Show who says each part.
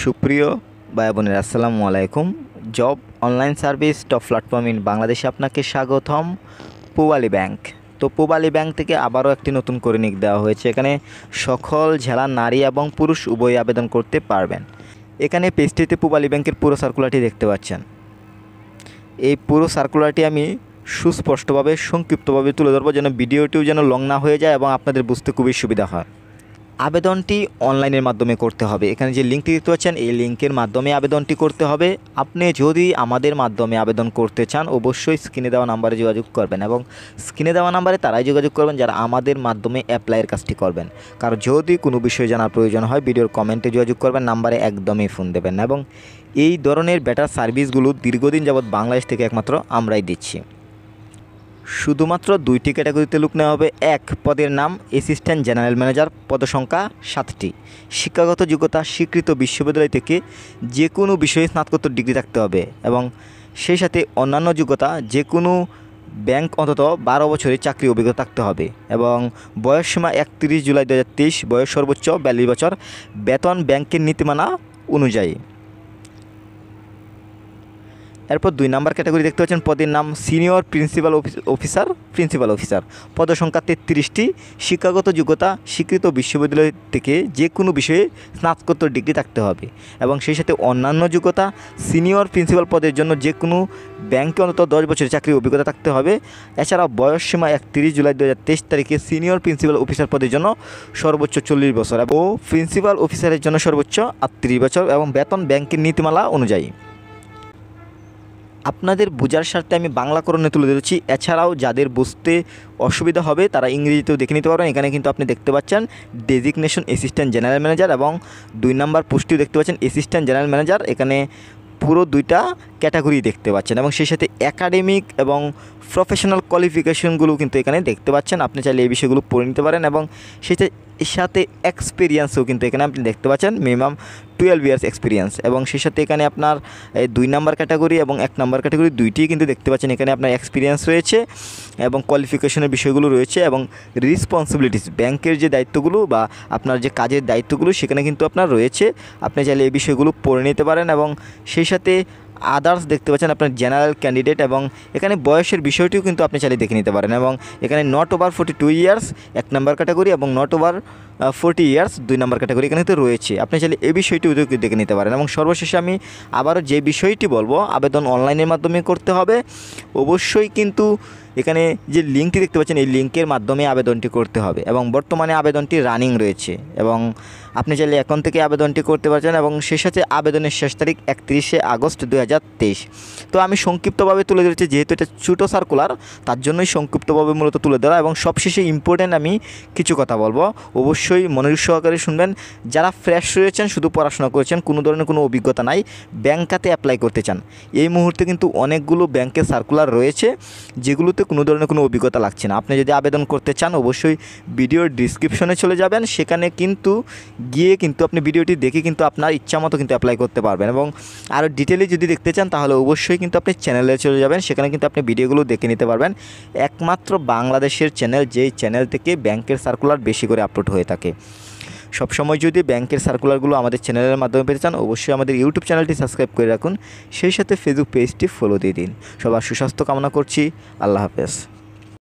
Speaker 1: সুপ্রিয় ভাই বোনেরা, আসসালামু আলাইকুম। Job online service top platform in বাংলাদেশে আপনাকে স্বাগতম। পূবালী ব্যাংক। তো পূবালী ব্যাংক থেকে আবারও একটি নতুন কর্মী দেওয়া হয়েছে। এখানে সকল জেলার নারী এবং পুরুষ উভয়ই আবেদন করতে পারবেন। এখানে পেজটিতে পূবালী ব্যাংকের পুরো সার্কুলারটি দেখতে পাচ্ছেন। এই পুরো সার্কুলারটি আমি সুস্পষ্টভাবে সংক্ষিপ্তভাবে তুলে ধরবো, যেন ভিডিওটিও যেন লং না হয়ে যায় এবং আপনাদের বুঝতে খুবই সুবিধা হয়। আবেদনটি অনলাইনের মাধ্যমে করতে হবে। এখানে যে লিঙ্কটি দেখতে পাচ্ছেন, এই লিঙ্কের মাধ্যমে আবেদনটি করতে হবে। আপনি যদি আমাদের মাধ্যমে আবেদন করতে চান, অবশ্যই স্ক্রিনে দেওয়া নাম্বারে যোগাযোগ করবেন এবং স্ক্রিনে দেওয়া নাম্বারে তারাই যোগাযোগ করবেন যারা আমাদের মাধ্যমে অ্যাপ্লাইয়ের কাজটি করবেন। কারণ যদি কোনো বিষয় জানার প্রয়োজন হয়, ভিডিওর কমেন্টে যোগাযোগ করবেন, নাম্বারে একদমই ফোন দেবেন না। এবং এই ধরনের বেটার সার্ভিসগুলো দীর্ঘদিন যাবৎ বাংলাদেশ থেকে একমাত্র আমরাই দিচ্ছি। শুধুমাত্র 2টি ক্যাটাগরিতে লোক নেওয়া হবে। 1 পদের নাম অ্যাসিস্ট্যান্ট জেনারেল ম্যানেজার, পদসংখ্যা 7টি। শিক্ষাগত যোগ্যতা স্বীকৃত বিশ্ববিদ্যালয় থেকে যে কোনো বিষয়ে স্নাতকোত্তর ডিগ্রি থাকতে হবে এবং সেই সাথে অন্যান্য যোগ্যতা যে কোনো ব্যাংক অন্তত 12 বছরের চাকরি অভিজ্ঞতা থাকতে হবে এবং বয়সসীমা 31 জুলাই 2023, বয়স সর্বোচ্চ 42 বছর, বেতন ব্যাংকের নীতিমালা অনুযায়ী। এরপর 2 নাম্বার ক্যাটাগরি দেখতে পাচ্ছেন, পদের নাম সিনিয়র প্রিন্সিপাল অফিসার, পদসংখ্যা 33টি। শিক্ষাগত যোগ্যতা স্বীকৃত বিশ্ববিদ্যালয় থেকে যে কোনো বিষয়ে স্নাতকোত্তর ডিগ্রি থাকতে হবে এবং সেই সাথে অন্যান্য যোগ্যতা সিনিয়র প্রিন্সিপাল পদের জন্য যে কোনো ব্যাংকে অন্তত 10 বছরের চাকরির অভিজ্ঞতা থাকতে হবে। এছাড়াও বয়সসীমা 31 জুলাই 2023 তারিখে সিনিয়র প্রিন্সিপাল অফিসার পদের জন্য সর্বোচ্চ 40 বছর ও প্রিন্সিপাল অফিসারের জন্য সর্বোচ্চ 38 বছর এবং বেতন ব্যাংকের নীতিমালা অনুযায়ী। আপনাদের বোঝার স্বার্থে আমি বাংলাকরণে তুলে ধরেছি। এছাড়াও যাদের বুঝতে অসুবিধা হবে তারা ইংরেজিতেও দেখে নিতে পারবেন। এখানে কিন্তু আপনি দেখতে পাচ্ছেন ডেজিগনেশন অ্যাসিস্ট্যান্ট জেনারেল ম্যানেজার এবং 2 নাম্বার পোস্টটিও দেখতে পাচ্ছেন অ্যাসিস্ট্যান্ট জেনারেল ম্যানেজার। এখানে পুরো 2টা ক্যাটাগরি দেখতে পাচ্ছেন এবং সেই সাথে একাডেমিক এবং প্রফেশনাল কোয়ালিফিকেশনগুলো কিন্তু এখানে দেখতে পাচ্ছেন। আপনি চাইলে এই বিষয়গুলো পড়ে নিতে পারেন এবং সেটা এর সাথে এক্সপিরিয়েন্সও কিন্তু এখানে আপনি দেখতে পাচ্ছেন, মিনিমাম 12 ইয়ার্স এক্সপিরিয়েন্স এবং সেই সাথে এখানে আপনার 2 নাম্বার ক্যাটাগরি এবং 1 নাম্বার ক্যাটাগরি 2টিই কিন্তু দেখতে পাচ্ছেন। এখানে আপনার এক্সপিরিয়েন্স রয়েছে এবং কোয়ালিফিকেশনের বিষয়গুলো রয়েছে এবং রেসপন্সিবিলিটিস, ব্যাংকের যে দায়িত্বগুলো বা আপনার যে কাজের দায়িত্বগুলো সেখানে কিন্তু আপনার রয়েছে। আপনি চাইলে এই বিষয়গুলো পড়ে নিতে পারেন এবং সেই সাথে আদার্স দেখতে পাচ্ছেন আপনার জেনারেল ক্যান্ডিডেট এবং এখানে বয়সের বিষয়টিও কিন্তু আপনি চাইলে দেখে নিতে পারেন এবং এখানে not over 42 years 1 number category এবং not over 40 years 2 number category এখানে তো রয়েছে। আপনি চাইলে এই বিষয়টিও দেখে নিতে পারেন এবং সর্বশেষে আমি আবারও যে বিষয়টি বলবো, আবেদন অনলাইনের মাধ্যমে করতে হবে। অবশ্যই কিন্তু এখানে যে লিঙ্কটি দেখতে পাচ্ছেন এই লিঙ্কের মাধ্যমে আবেদনটি করতে হবে এবং বর্তমানে আবেদনটি রানিং রয়েছে এবং আপনি চাইলে এখন থেকে আবেদনটি করতে পারছেন এবং সেই সাথে আবেদনের শেষ তারিখ 31 আগস্ট 2023। তো আমি সংক্ষিপ্তভাবে তুলে ধরেছি, যেহেতু এটা ছোটো সার্কুলার তার জন্যই সংক্ষিপ্তভাবে মূলত তুলে ধরা এবং সবশেষে ইম্পর্টেন্ট আমি কিছু কথা বলবো, অবশ্যই মনোযোগ সহকারে শুনবেন। যারা ফ্রেশ রয়েছেন, শুধু পড়াশোনা করেছেন, কোনো ধরনের কোনো অভিজ্ঞতা নাই, ব্যাংক খাতে অ্যাপ্লাই করতে চান, এই মুহূর্তে কিন্তু অনেকগুলো ব্যাংকের সার্কুলার রয়েছে যেগুলোতে কোনো ধরনের কোনো অভিজ্ঞতা লাগছে না। আপনি যদি আবেদন করতে চান অবশ্যই ভিডিওর ডিসক্রিপশনে চলে যাবেন, সেখানে কিন্তু গিয়ে কিন্তু আপনি ভিডিওটি দেখে কিন্তু আপনার ইচ্ছা মতো কিন্তু অ্যাপ্লাই করতে পারবেন এবং আরও ডিটেলে যদি দেখতে চান তাহলে অবশ্যই কিন্তু আপনি চ্যানেলে চলে যাবেন, সেখানে কিন্তু আপনি ভিডিওগুলো দেখে নিতে পারবেন। একমাত্র বাংলাদেশের চ্যানেল, যেই চ্যানেল থেকে ব্যাংকের সার্কুলার বেশি করে আপলোড হয়ে থাকে। সবসময় যদি ব্যাংকের সার্কুলারগুলো আমাদের চ্যানেলের মাধ্যমে পেতে চান অবশ্যই আমাদের ইউটিউব চ্যানেলটি সাবস্ক্রাইব করে রাখুন, সেই সাথে ফেসবুক পেজটি ফলো দিয়ে দিন। সবার সুস্বাস্থ্য কামনা করছি। আল্লাহ হাফেজ।